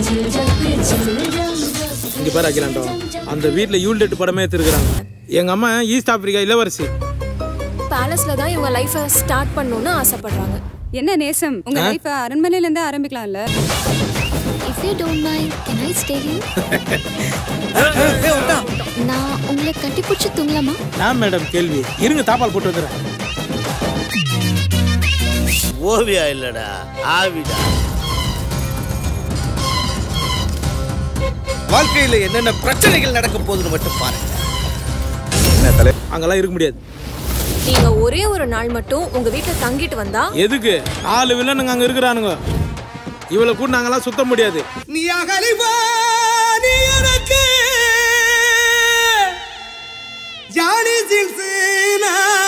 இங்க பாரு அகிலாண்டோ, அந்த வீட்ல யூல்டெட் படமே எடுத்துருக்காங்க. எங்க அம்மா ஈஸ்ட் ஆப்பிரிக்கா இளவரசி. பேலஸ்ல தான் இவங்க லைஃப ஸ்டார்ட் பண்ணனும்னு ஆசைப்படுறாங்க. என்ன நேசம், உங்க லைஃப அரண்மனையில இருந்து ஆரம்பிக்கலாம்ல? If you don't mind, can I stay here? நான் உங்களை கட்டிப்பிடிச்சு தூங்கலாமா? நான் மேடம் கேள்வி. இருங்க தாப்பால் போட்டு வந்துறேன். ஓவியா இல்லடா, ஆவிடா. வாழ்க்கையில என்னென்ன பிரச்சனைகள் நடக்க போகுதுன்னு மட்டும் பாருங்க. அங்கெல்லாம் இருக்க முடியாது. நீங்க ஒரே ஒரு நாள் மட்டும் உங்க வீட்டுல தங்கிட்டு வந்தா எதுக்கு? 4 வில்லனுங்க அங்க இருக்கிறானுங்க. இவளை கூட நாங்கெல்லாம் சுத்த முடியாது. நீ அகலிவா நீ எனக்கு ஜானி ஜில்சனா